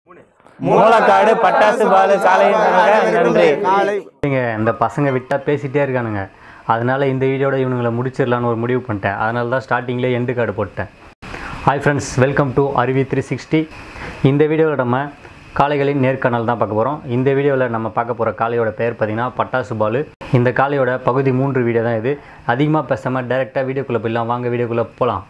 மூலக்காடு பட்டாசு பால் காலை நன்றி. இந்த பசங்க விட்டால் பேசிகிட்டே இருக்கானுங்க. அதனால் இந்த வீடியோட இவனுங்களை முடிச்சிடலான்னு ஒரு முடிவு பண்ணிட்டேன். அதனால தான் ஸ்டார்டிங்லேயே எண்டு கார்டு போட்டேன். Hi friends, welcome to Aruvi 360. இந்த வீடியோவில் நம்ம காளைகளின் நேர்காணல் தான் பார்க்க போகிறோம். இந்த வீடியோவில் நம்ம பார்க்க போகிற காளையோட பெயர் பார்த்திங்கன்னா பட்டாசு பால். இந்த காளையோட பகுதி 3 வீடியோ தான் இது. அதிகமாக பேசாமல் டைரெக்டாக வீடியோக்குள்ளே போயிடலாம். வாங்க வீடியோக்குள்ளே போகலாம்.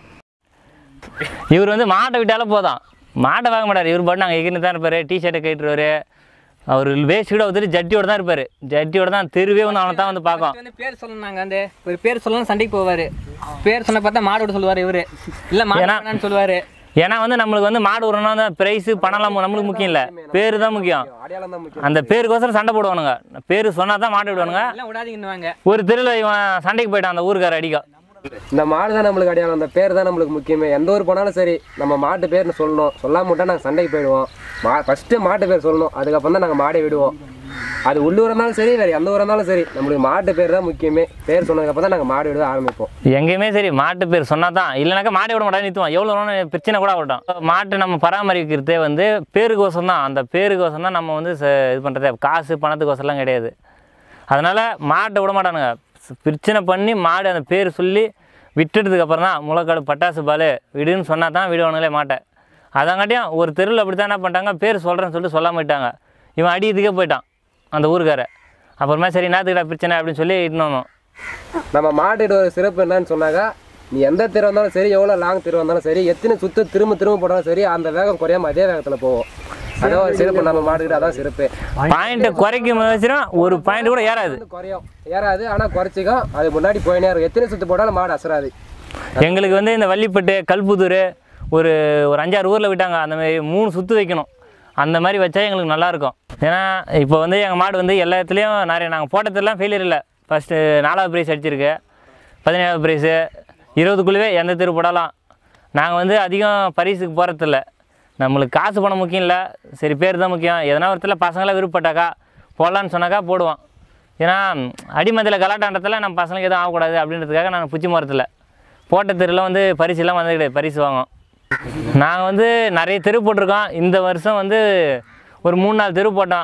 இவர் வந்து மாட்டை விட்டாலும் போதும், மாட்டை வாங்க மாட்டார். இவர் பாட்டு நாங்கள் எகின்னு தான் இருப்பார். டிஷர்ட்டை கேட்டுருவார். அவர் வேஸ்ட் கூட வந்துட்டு ஜட்டியோட தான் இருப்பார். ஜட்டியோட தான் தெருவே வந்து அவனை தான் வந்து பார்க்கும். வந்து பேர் சொல்லணும், நாங்கள் வந்து ஒரு பேர் சொல்லணும் சண்டைக்கு போவார். பேர் சொன்ன பார்த்தா மாடு விட சொல்லுவார் இவர், இல்லை மாடு சொல்லுவார். ஏன்னா வந்து நம்மளுக்கு வந்து மாடு விடணும்னா தான் ப்ரைஸு பணம்லாம் நம்மளுக்கு முக்கியம் இல்லை, பேர் தான் முக்கியம். அந்த பேருக்கோசரம் சண்டை போடுவானுங்க. பேர் சொன்னால் தான் மாடு விடுவானுங்க. விடாதீங்கன்னுவாங்க. ஒரு தெருவில் இவன் சண்டைக்கு போயிட்டான் அந்த ஊருக்கார அடிக்க. இந்த மாடு தான் நம்மளுக்கு அடையாளம், அந்த பேர் தான் நம்மளுக்கு முக்கியமே. எந்த ஊர் போனாலும் சரி நம்ம மாட்டு பேர்னு சொல்லணும். சொல்லாம விட்டால் நாங்கள் சண்டைக்கு போயிடுவோம். ஃபஸ்ட்டு மாட்டு பேர் சொல்லணும், அதுக்கப்புறம் தான் நாங்கள் மாடை விடுவோம். அது உள்ளூர் இருந்தாலும் சரி, வேறு எந்த ஊர் இருந்தாலும் சரி, நம்மளுக்கு மாட்டு பேர் தான் முக்கியமே. பேர் சொன்னதுக்கப்புறம் தான் நாங்கள் மாடு விட ஆரம்பிப்போம். எங்கேயுமே சரி மாட்டு பேர் சொன்னால் தான், இல்லைனாக்கா மாட்டை விட மாட்டா நிறுத்துவோம். எவ்வளோ பிரச்சனை கூட ஆகட்டும். மாட்டை நம்ம பராமரிக்கிறதே வந்து பேருக்கோசம் தான். அந்த பேருக்கோசம் தான் நம்ம வந்து இது பண்ணுறதே, காசு பணத்துக்கோசம்லாம் கிடையாது. அதனால் மாட்டை விட மாட்டானுங்க. பிரச்சனை பண்ணி மாடு அந்த பேர் சொல்லி விட்டுட்டதுக்கப்புறம் தான் மூலக்காடு பட்டாசு பால் விடுன்னு சொன்னால் தான் விடுவானுங்களே மாட்டை. அதங்காட்டியும் ஒரு தெருவில் அப்படி தான் என்ன பண்ணிட்டாங்க, பேர் சொல்கிறேன்னு சொல்லிட்டு சொல்லாமல் விட்டாங்க. இவன் அடிக்கிறதுக்கே போயிட்டான் அந்த ஊருக்கார. அப்புறமா சரி என்னத்துக்கிட்ட பிரச்சனை அப்படின்னு சொல்லி இட்டுனோம். நம்ம மாட்டுக்கிட்ட ஒரு சிறப்பு என்னன்னு சொன்னாக்கா, நீ எந்த தெரு வந்தாலும் சரி, எவ்வளோ லாங் தெரு வந்தாலும் சரி, எத்தனை சுற்று திரும்ப போட்டாலும் சரி, அந்த வேகம் குறையாமல் அதே வேகத்தில் போவோம். அதான் ஒரு சிறப்பு நம்ம மாட்டுக்கிட்ட. அதான் சிறப்பு. பாயிண்ட்டை குறைக்கும் வச்சுனா ஒரு பாயிண்ட் கூட ஏறாது, ஏறாது. ஆனால் குறைச்சிக்கும், அது முன்னாடி போயினே இருக்கும். எத்தனை சுற்று போட்டாலும் மாடு அசராது. எங்களுக்கு வந்து இந்த வள்ளிப்பட்டு கல்புதூர் ஒரு 5-6 ஊரில் விட்டாங்க. அந்த மாதிரி 3 சுற்று வைக்கணும். அந்த மாதிரி வச்சா எங்களுக்கு நல்லாயிருக்கும். ஏன்னா இப்போ வந்து எங்கள் மாடு வந்து எல்லா இடத்துலையும் நிறைய நாங்கள் போட்டதெல்லாம் ஃபெயிலியர் இல்லை. ஃபஸ்ட்டு 4வது ப்ரைஸ் அடிச்சிருக்கு, 17வது ப்ரைஸு, 20க்குள்ளவே எந்த தெரு போடலாம். நாங்கள் வந்து அதிகம் பரிசுக்கு போகிறதில்ல. நம்மளுக்கு காசு பணம் முக்கியம் இல்லை, சரி பேர் தான் முக்கியம். எதனா ஒருத்தர் பசங்களாம் விருப்பப்பட்டாக்கா போடலான்னு சொன்னாக்கா போடுவோம். ஏன்னா அடிமதியில் கலாட்டாண்டத்தில் நம்ம பசங்களுக்கு எதுவும் ஆகக்கூடாது அப்படின்றதுக்காக நாங்கள் புச்சி மரத்தில் போட்ட தெருவில் வந்து பரிசுலாம் வந்து கிடையாது, பரிசு வாங்கும். நாங்கள் வந்து நிறைய தெரு போட்டிருக்கோம். இந்த வருஷம் வந்து ஒரு 3-4 தெரு போட்டோம்.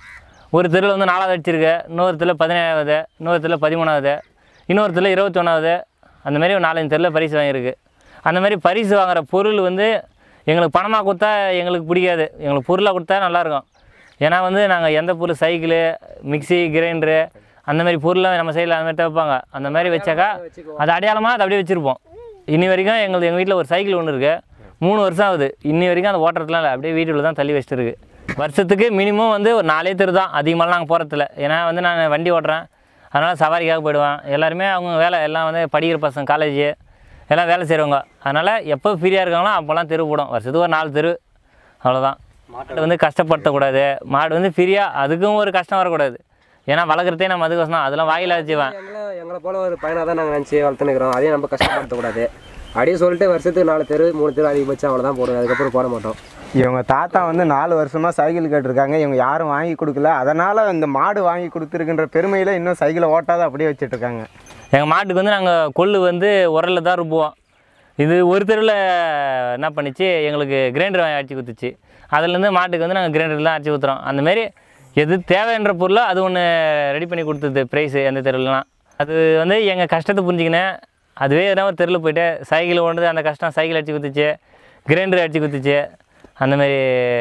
ஒரு தெருவில் வந்து 4வது அடிச்சிருக்கு, இன்னொரு தெருவில் 17வது, இன்னொரு தெருவில் 13வது, இன்னொரு தெருவில் 21வது. அந்தமாரி ஒரு 4-5 தெருவில் பரிசு வாங்கியிருக்கு. அந்த மாதிரி பரிசு வாங்குகிற பொருள் வந்து எங்களுக்கு பணமாக கொடுத்தா எங்களுக்கு பிடிக்காது, எங்களுக்கு பொருளாக கொடுத்தா நல்லாயிருக்கும். ஏன்னா வந்து நாங்கள் எந்த பொருள் சைக்கிளு, மிக்சி, கிரைண்டரு அந்த மாதிரி பொருள்லாம் நம்ம சைடில் அந்த மாதிரி வைப்பாங்க. அந்த மாதிரி வச்சாக்கா அது அடையாளமாக அதை அப்படியே வச்சுருப்போம். இன்னி வரைக்கும் எங்கள் வீட்டில் ஒரு சைக்கிள் ஒன்று இருக்குது, 3 வருஷம் ஆகுது. இன்னி வரைக்கும் அந்த ஓட்டுறதுலாம் இல்லை, அப்படியே வீட்டில் தான் தள்ளி வச்சுட்டு இருக்குது. வருஷத்துக்கு மினிமம் வந்து ஒரு 4 தெரு தான், அதிகமாகலாம் நாங்கள் போகிறதில்ல. ஏன்னா வந்து நான் வண்டி ஓட்டுறேன், அதனால் சவாரிக்காக போயிடுவேன். எல்லாருமே அவங்க வேலை எல்லாம் வந்து படிக்கிற பசங்க, காலேஜு எல்லாம் வேலை செய்கிறவங்க. அதனால் எப்போ ஃப்ரீயாக இருக்காங்களோ அப்போல்லாம் தெரு போடும். வருஷத்துக்கு ஒரு 4 தெரு, அவ்வளோதான். மாட்டை வந்து கஷ்டப்படுத்தக்கூடாது. மாடு வந்து ஃப்ரீயாக, அதுக்கும் ஒரு கஷ்டம் வரக்கூடாது. ஏன்னா வளர்க்குறதே நம்ம அதுக்கோசம் தான், அதெல்லாம் வாயில வச்சுவேன். எங்களை போல ஒரு பையனாக தான் நாங்கள் நினச்சி வளர்த்துனுக்கிறோம். அதையும் நம்ம கஷ்டப்படுத்தக்கூடாது. அப்படியே சொல்லிட்டு வருஷத்துக்கு 4 தெரு 3 தெரு அதிகபட்சம் அவ்வளோதான் போடுவோம். அதுக்கப்புறம் போட மாட்டோம். இவங்க தாத்தா வந்து 4 வருஷமாக சைக்கிள் கேட்டிருக்காங்க. இவங்க யாரும் வாங்கி கொடுக்கல. அதனால் இந்த மாடு வாங்கி கொடுத்துருக்குன்ற பெருமையில் இன்னும் சைக்கிளை ஓட்டாத அப்படியே வச்சுட்ருக்காங்க. எங்கள் மாட்டுக்கு வந்து நாங்கள் கொள்ளு வந்து உரலில் தான் இருப்போம். இது ஒரு தெருவில் என்ன பண்ணிச்சு, எங்களுக்கு கிரைண்டர் வாங்கி அடிச்சு கொடுத்துச்சு. அதுலேருந்து மாட்டுக்கு வந்து நாங்கள் கிரைண்டரில் தான் அடிச்சு ஊற்றுறோம். அந்தமாரி எது தேவைன்ற பொருளோ அது ஒன்று ரெடி பண்ணி கொடுத்தது ப்ரைஸு அந்த தெருவில்லாம். அது வந்து எங்கள் கஷ்டத்தை புரிஞ்சுக்கினேன். அதுவே எதனா ஒரு தெருவில் போய்ட்டு சைக்கிள் ஓடுறது, அந்த கஷ்டம் சைக்கிள் அடிச்சு கொடுத்துச்சு, கிரைண்டர் அடிச்சு கொடுத்துச்சு. அந்தமாரி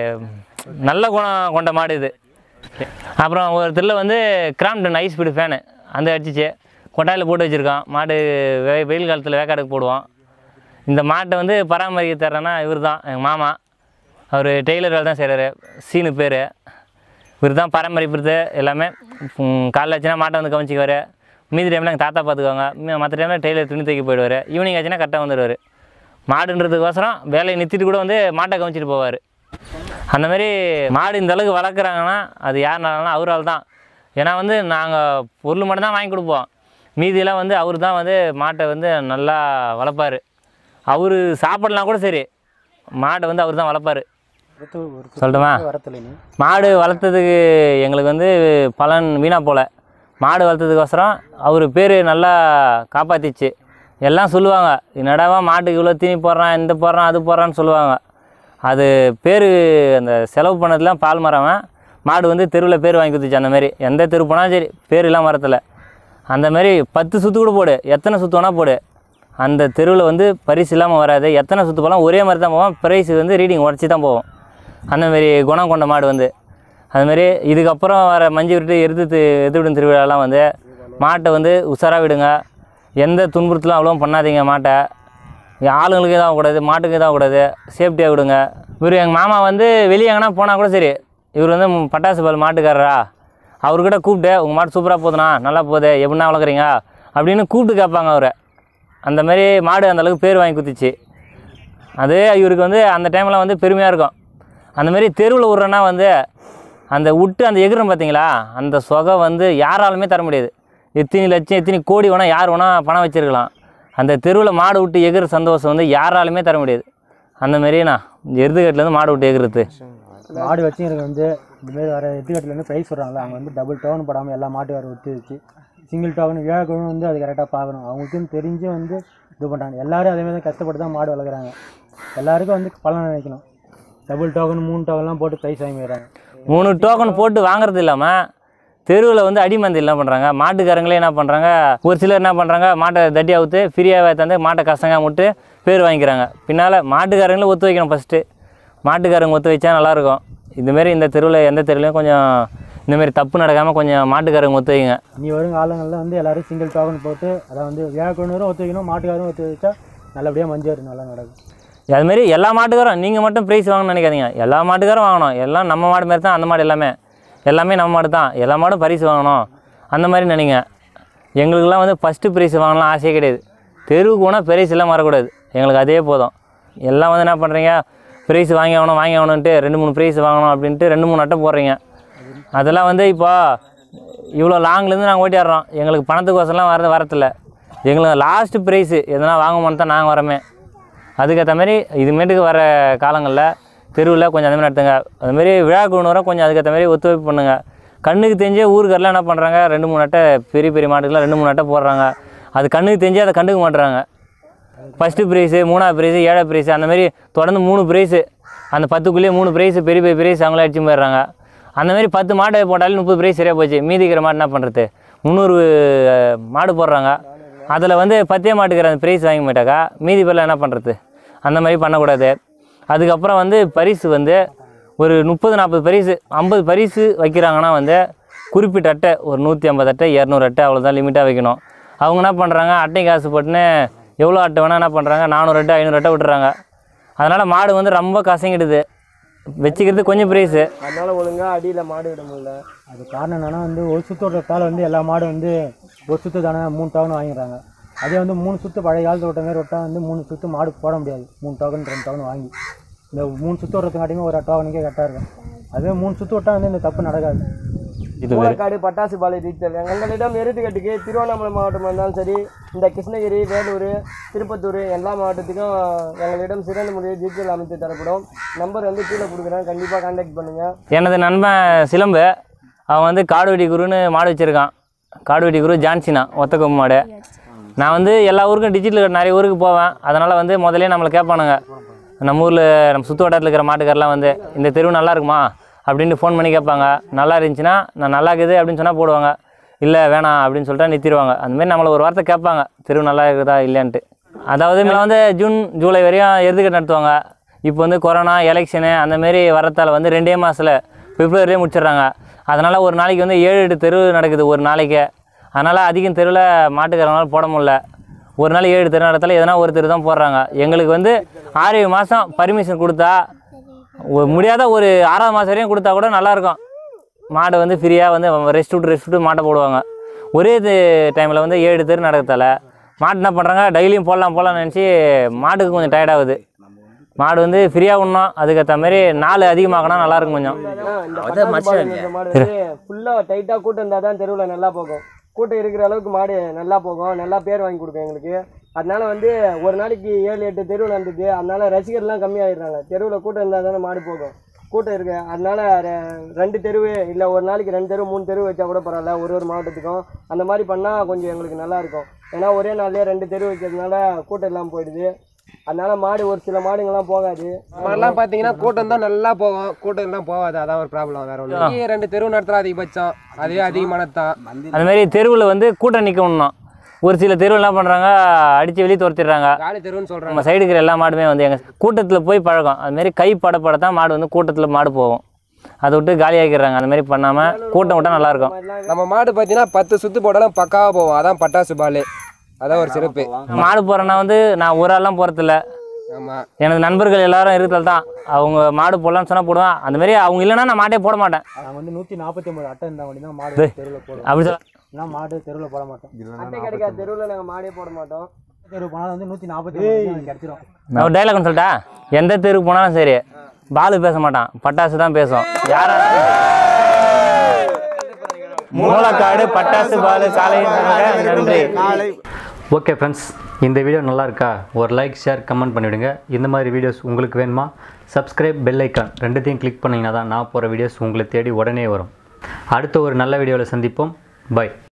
நல்ல குணம் கொண்ட மாடு இது. அப்புறம் ஒரு தெருவில் வந்து கிராம்டன் ஹை ஸ்பீடு ஃபேனு அந்த அடிச்சிச்சு, கொட்டாயில் போட்டு வச்சுருக்கோம். மாடு வெயில் காலத்தில் வேக்காடுக்கு போடுவோம். இந்த மாட்டை வந்து பராமரிக்க தர்றேன்னா இவர் தான், எங்கள் மாமா. அவர் டெய்லர் வேலை தான் செய்கிறாரு, சீனு பேர். இவர் தான் பராமரிப்புறது எல்லாமே. காலைல ஆச்சுன்னா மாட்டை வந்து கவனிச்சிக்குவார். மீதி டைமில் எங்கள் தாத்தா பார்த்துக்குவாங்க. மற்ற டைமில் டெய்லர் துணி தைக்க போயிடுவார். ஈவினிங் ஆச்சுன்னா கரெக்டாக வந்துடுவார். மாடுன்றதுக்கோசரம் வேலையை நிறுத்திட்டு கூட வந்து மாட்டை கவனிச்சிட்டு போவார். அந்தமாரி மாடு இந்த அளவுக்கு வளர்க்குறாங்கன்னா அது யாருனாலும் அவரால் தான். ஏன்னா வந்து நாங்கள் பொருள் மட்டும் தான் வாங்கி கொடுப்போம். மீதியெல்லாம் வந்து அவர் தான் வந்து மாட்டை வந்து நல்லா வளர்ப்பார். அவர் சாப்பிடலாம் கூட சரி, மாட்டை வந்து அவர் தான் வளர்ப்பார். சொல்லட்டுமா? மாடு வளர்த்ததுக்கு எங்களுக்கு வந்து பலன் வீணாக போல. மாடு வளர்த்ததுக்கோசரம் அவர் பேர் நல்லா காப்பாற்றிச்சு. எல்லாம் சொல்லுவாங்க, என்னடாவா மாட்டுக்கு இவ்வளோ தீனி போடுறான், இந்த போடுறான், அது போடுறான்னு சொல்லுவாங்க. அது பேர் அந்த செலவு பண்ணதுலாம் பால் மரவன் மாடு வந்து தெருவில் பேர் வாங்கி கொடுத்துச்சு. அந்தமாரி எந்த தெரு போனாலும் சரி பேர் எல்லாம் மரத்தில் அந்தமாரி 10 சுற்று கூட போடு, எத்தனை சுற்று வேணால் போடு, அந்த தெருவில் வந்து பரிசு இல்லாமல் வராது. எத்தனை சுற்று போகலாம் ஒரே மாதிரி தான் போவோம், ப்ரைஸ் வந்து ரீடிங் உடச்சி தான் போவோம். அந்தமாரி குணம் கொண்ட மாடு வந்து அதுமாரி இதுக்கப்புறம் வர மஞ்சு விட்டு எதிர்விடும் திருவிழாலாம் வந்து மாட்டை வந்து உஷாராக விடுங்க. எந்த துன்புறுத்தலும் அவ்வளோ பண்ணாதீங்க. மாட்டை ஆளுங்களுக்கு எதாவது கூடாது, மாட்டுக்கு எதாவது கூடாது, சேஃப்டியாக விடுங்க. இவர் எங்கள் மாமா வந்து வெளியே எங்கன்னா போனால் கூட சரி, இவர் வந்து பட்டாசு பால் மாட்டுக்காரரா, அவர்கிட்ட கூப்பிட்டு உங்கள் மாட்டு சூப்பராக போகுதுண்ணா, நல்லா போகுது, எப்படின்னா வளர்க்குறீங்க அப்படின்னு கூப்பிட்டு கேட்பாங்க அவரை. அந்தமாரி மாடு அந்தளவுக்கு பேர் வாங்கி குத்துச்சு. அது இவருக்கு வந்து அந்த டைமில் வந்து பெருமையாக இருக்கும். அந்தமாரி தெருவில் விட்றேன்னா வந்து அந்த விட்டு அந்த எகிரும் பார்த்தீங்களா, அந்த சொகை வந்து யாராலுமே தர முடியாது. எத்தனை லட்சம் எத்தனை கோடி வேணால் யார் வேணால் பணம் வச்சுருக்கலாம், அந்த தெருவில் மாடு விட்டு எகிற சந்தோஷம் வந்து யாராலுமே தர முடியாது. அந்தமாரி நான் எருதுகட்டிலேருந்து மாடு விட்டு எகிறது மாடு வச்சுங்கிறது வந்து இந்தமாரி வர எருதுகட்டிலேருந்து ப்ரைஸ் சொல்கிறாங்களா, அங்கே வந்து டபுள் டோக்கன் போடாமல் எல்லா மாட்டு வேறு விட்டு வச்சு சிங்கிள் டோக்கன் விழாக்களும் வந்து அது கரெக்டாக பார்க்கணும். அவங்களுக்கும் தெரிஞ்சு வந்து இது பண்ணுறாங்க. எல்லோரும் அதேமாதிரி தான் கஷ்டப்பட்டு தான் மாடு வளர்க்குறாங்க. எல்லாருக்கும் வந்து பலன் நினைக்கணும். டபுள் டோக்கன் 3 டோக்கன்லாம் போட்டு ப்ரைஸ் வாங்கிடுறாங்க. 3 டோக்கன் போட்டு வாங்குறது இல்லாமல் தெருவில் வந்து அடிமந்தி என்ன பண்ணுறாங்க, மாட்டுக்காரங்களே என்ன பண்ணுறாங்க, ஒரு சிலர் என்ன பண்ணுறாங்க, மாட்டை தட்டி அவுத்து ஃப்ரீயாகவே தந்து மாட்டை கஷ்டங்க விட்டு பேர் வாங்கிக்கிறாங்க. பின்னால் மாட்டுக்காரங்களும் ஒத்து வைக்கணும். ஃபஸ்ட்டு மாட்டுக்காரங்க ஒத்து வச்சா நல்லாயிருக்கும். இதுமாரி இந்த தெருவில் எந்த தெருவுலையும் கொஞ்சம் இந்தமாரி தப்பு நடக்காமல் கொஞ்சம் மாட்டுக்காரங்க ஒத்து வைங்க. நீ வரும் காலங்களில் வந்து எல்லோரும் சிங்கிள் டோக்கன் போட்டு அதை வந்து விழாக்குழுவரும் ஒத்து வைக்கணும், மாட்டுக்காரரும் ஒத்து வச்சா நல்லபடியாக மஞ்சள் நல்லா நடக்கும். அதுமாரி எல்லா மாட்டுக்காரும் நீங்கள் மட்டும் ப்ரைஸ் வாங்கணும்னு நினைக்காதீங்க. எல்லா மாட்டுக்காரும் வாங்கணும். எல்லாம் நம்ம மாடு மாதிரி தான் அந்த மாடு எல்லாமே நம்ம மாடு தான். எல்லா மாடும் பரிசு வாங்கணும் அந்த மாதிரி நினைங்க. எங்களுக்கெல்லாம் வந்து ஃபஸ்ட்டு ப்ரைஸ் வாங்கலாம் ஆசையே கிடையாது. தெருவுக்கு போனால் ப்ரைஸ் எல்லாம் வரக்கூடாது, எங்களுக்கு அதே போதும். எல்லாம் வந்து என்ன பண்ணுறீங்க, ப்ரைஸ் வாங்கி ஆகணுன்ட்டு 2-3 ப்ரைஸ் வாங்கணும் அப்படின்ட்டு 2-3 அட்டை போடுறீங்க. அதெல்லாம் வந்து இப்போ இவ்வளோ லாங்லேருந்து நாங்கள் ஓட்டிடுறோம். எங்களுக்கு பணத்துக்கோசம்லாம் வரதில்லை. எங்களுக்கு லாஸ்ட்டு ப்ரைஸு எதனா வாங்கணும்னு தான் நாங்கள் வரமே. அதுக்கேற்ற மாதிரி இதுமாட்டுக்கு வர காலங்களில் தெருவில் கொஞ்சம் அதுமாதிரி நடத்துங்க. அதுமாரி விழா குழுவரம் கொஞ்சம் அதுக்கேற்ற மாதிரி ஒத்துழைப்பு பண்ணுங்கள். கண்ணுக்கு தெரிஞ்சே ஊருக்காரெலாம் என்ன பண்ணுறாங்க, 2-3 அட்டை பெரிய பெரிய மாட்டுக்கெலாம் 2-3 அட்டை போடுறாங்க. அது கண்ணுக்கு தெரிஞ்சு அதை கண்டுக்க மாட்டுறாங்க. ஃபஸ்ட்டு ப்ரைஸு, 3ஆவது ப்ரைஸு, 7ஆவது ப்ரைஸு, அந்தமாரி தொடர்ந்து 3 ப்ரைஸு, அந்த 10க்குள்ளேயே 3 ப்ரைஸு பெரிய பெரிய ப்ரைஸ் அவங்களே அடிச்சு போயிடுறாங்க. அந்தமாரி 10 மாடு போட்டாலும் 30 ப்ரைஸ் சரியாக போச்சு. மீதிக்கிற மாடு என்ன பண்ணுறது, 300 மாடு போடுறாங்க. அதில் வந்து 10 மாட்டுக்கிற அந்த ப்ரைஸ் வாங்கி போயிட்டாக்கா மீதி பேரில் என்ன பண்ணுறது, அந்த மாதிரி பண்ணக்கூடாது. அதுக்கப்புறம் வந்து பரிசு வந்து ஒரு 30-40 பரிசு 50 பரிசு வைக்கிறாங்கன்னா வந்து குறிப்பிட்ட அட்டை ஒரு 150 அட்டை 200 அட்டை அவ்வளோதான் லிமிட்டாக வைக்கணும். அவங்க என்ன பண்ணுறாங்க, அட்டை காசு போட்டுன்னு எவ்வளோ அட்டை வேணால் என்ன பண்ணுறாங்க, 400 அட்டை 500 அட்டை விட்டுறாங்க. அதனால் மாடு வந்து ரொம்ப கசங்கிடுது, வச்சுக்கிறது கொஞ்சம் ப்ரைஸு. அதனால் ஒழுங்காக அடியில் மாடு விட முடியல. அது காரணம் என்னென்னா வந்து ஒரு சுற்றோட்டத்தால் வந்து எல்லா மாடும் வந்து ஒரு சுற்று தானே 3 டோக்கன் வாங்கிடுறாங்க. அதே வந்து 3 சுற்று பழைய காலத்தில் விட்ட மாதிரி விட்டால் வந்து 3 சுற்று மாடு போட முடியாது. 3 டோக்கன் 2 டோக்கன் வாங்கி இந்த 3 சுற்று விட்றதுக்காட்டியுமே ஒரு டோக்கனுக்கே கரெக்டாக இருக்கும். அதே 3 சுற்று விட்டால் வந்து இந்த தப்பு நடக்காது. மூலக்காடு பட்டாசு பாலை டீச்சல் எங்களிடம் எருதுகட்டுக்கு திருவண்ணாமலை மாவட்டம் இருந்தாலும் சரி, இந்த கிருஷ்ணகிரி, வேலூர், திருப்பத்தூர் எல்லா மாவட்டத்துக்கும் எங்களிடம் சிறந்த முறையில் டீச்சல் அமைத்து தரப்படும். நம்பர் வந்து கீழே கொடுக்குறேன், கண்டிப்பாக கான்டாக்ட் பண்ணுங்கள். எனது நண்பன் சிலம்பு, அவன் வந்து காடுவெட்டி குருன்னு மாடு வச்சுருக்கான். காடுவெட்டி குரு ஜான்சினா ஒத்த கொம்பு மாடு. நான் வந்து எல்லா ஊருக்கும் டிஜிட்டல் நிறைய ஊருக்கு போவேன். அதனால் வந்து முதலே நம்மளை கேட்பானுங்க, நம்ம ஊரில் நம்ம சுற்று வட்டாரத்தில் இருக்கிற மாட்டுக்காரெலாம் வந்து இந்த தெருவு நல்லா இருக்குமா அப்படின்னு ஃபோன் பண்ணி கேட்பாங்க. நல்லா இருந்துச்சுன்னா நான் நல்லா இருக்குது அப்படின்னு சொன்னால் போடுவாங்க, இல்லை வேணாம் அப்படின்னு சொல்லிட்டு நிறுத்திடுவாங்க. அந்தமாரி நம்மளை ஒரு வார்த்தை கேட்பாங்க, தெருவு நல்லா இருக்குதா இல்லையான்ட்டு. அதாவது மேலே வந்து ஜூன் ஜூலை வரையும் எருதுகட்டு நடத்துவாங்க. இப்போ வந்து கொரோனா எலெக்ஷனு அந்தமாரி வரத்தால் வந்து 2 மாதத்தில் பிப்ரவரியே முடிச்சிடுறாங்க. அதனால் ஒரு நாளைக்கு வந்து 7-8 தெரு நடக்குது ஒரு நாளைக்கு. அதனால் அதிகம் தெருவில் மாட்டுக்காரங்களால் போட முடியல. ஒரு நாள் 7 தெரு நடத்தால எதனா ஒரு தெரு தான் போடுறாங்க. எங்களுக்கு வந்து 6 மாதம் பர்மிஷன் கொடுத்தா முடியாத ஒரு 6ஆவது மாதம் வரையும் கொடுத்தா கூட நல்லாயிருக்கும். மாடை வந்து ஃப்ரீயாக வந்து ரெஸ்ட் விட்டு மாட்டை போடுவாங்க. ஒரே டைமில் வந்து 7 தெரு நடக்கிறதால மாட்டு என்ன பண்ணுறாங்க, டெய்லியும் போடலாம்னு நினச்சி மாட்டுக்கு கொஞ்சம் டயர்டாகுது. மாடு வந்து ஃப்ரீயாக விடணும், அதுக்கேற்ற மாதிரி நாள் அதிகமாகனா நல்லாயிருக்கும் கொஞ்சம். ஃபுல்லாக டைட்டாக கூட்டம் இருந்தால் தான் தெருவில் நல்லா போகும். கூட்டம் இருக்கிற அளவுக்கு மாடு நல்லா போகும், நல்லா பேர் வாங்கி கொடுக்கும் எங்களுக்கு. அதனால வந்து ஒரு நாளைக்கு 7-8 தெருவில் நடந்துது. அதனால ரசிகர்லாம் கம்மியாகிடுறாங்க. தெருவில் கூட்டம் இருந்தால் தானே மாடு போகும், கூட்டம் இருக்குது. அதனால 2 தெரு இல்லை ஒரு நாளைக்கு 2 தெரு 3 தெரு வச்சா கூட பரவாயில்ல, ஒரு மாவட்டத்துக்கும் அந்த மாதிரி பண்ணால் கொஞ்சம் எங்களுக்கு நல்லாயிருக்கும். ஏன்னா ஒரே நாள்லேயே 2 தெரு வைக்கிறதுனால கூட்டம் இல்லாமல் போயிடுது. அதனால மாடு ஒரு சில மாடுங்கள்லாம் போகாது. மாடெல்லாம் பார்த்தீங்கன்னா கூட்டம் தான் நல்லா போகும், கூட்டம் தான் போகாது. அதான் ஒரு ப்ராப்ளம். வேற ஒன்று 2 தெருவு நடத்துகிறோம் அதிகபட்சம், அதுவே அதிகமானதான். அந்த மாதிரி தெருவில் வந்து கூட்டம் நிற்கணும். ஒரு சில தெருவில் என்ன பண்ணுறாங்க, அடித்து வெளியே துரத்திடுறாங்க. காலி தெருவுன்னு சொல்கிறாங்க. நம்ம சைடு இருக்கிற எல்லா மாடுமே வந்து எங்கள் கூட்டத்தில் போய் பழக்கம். அதுமாரி கை பட தான் மாடு வந்து கூட்டத்தில் மாடு போகும். அதை விட்டு காலியாக்கிடுறாங்க. அந்த மாதிரி பண்ணாமல் கூட்டம் விட்டால் நல்லாயிருக்கும். நம்ம மாடு பார்த்தீங்கன்னா 10 சுற்று போட்டாலும் பக்காவாக போவோம். அதான் பட்டாசு பால், அதான் ஒரு சிறப்பு. மாடு போகிறேன்னா வந்து நான் ஒரு ஆள்லாம் போகிறதில்ல. ஆமாம், எனது நண்பர்கள் எல்லாரும் இருக்கிறது தான். அவங்க மாடு போடலான்னு சொன்னால் போடுவேன். அந்த மாதிரி அவங்க இல்லைன்னா நான் மாட்டே போட மாட்டேன். நாங்கள் வந்து 149 அட்டை இருந்தால் மட்டும் தான் மாடு தெருவில் போடுவோம். அப்படி சொல்ல இல்லைன்னா மாடு தெருவில் போட மாட்டோம். அட்டை கிடைக்காத தெருவில் நாங்கள் மாடே போட மாட்டோம். தெருவு போனாலும் வந்து 149 கிடச்சிரும். நான் ஒரு டைலாக் சொல்லிட்டா, எந்த தெருவுக்கு போனாலும் சரி பாலு பேச மாட்டான், பட்டாசு தான் பேசும். யாரா மூலக்காடு பட்டாசு பாலு காலை நன்றி. ஓகே ஃப்ரெண்ட்ஸ், இந்த வீடியோ நல்லா இருக்கா? ஒரு லைக், ஷேர், கமெண்ட் பண்ணிவிடுங்க. இந்த மாதிரி வீடியோஸ் உங்களுக்கு வேணுமா? சப்ஸ்கிரைப், பெல் ஐக்கான் ரெண்டுத்தையும் கிளிக் பண்ணிங்கன்னா தான் நான் போகிற வீடியோஸ் உங்களை தேடி உடனே வரும். அடுத்த ஒரு நல்ல வீடியோவில் சந்திப்போம். பை.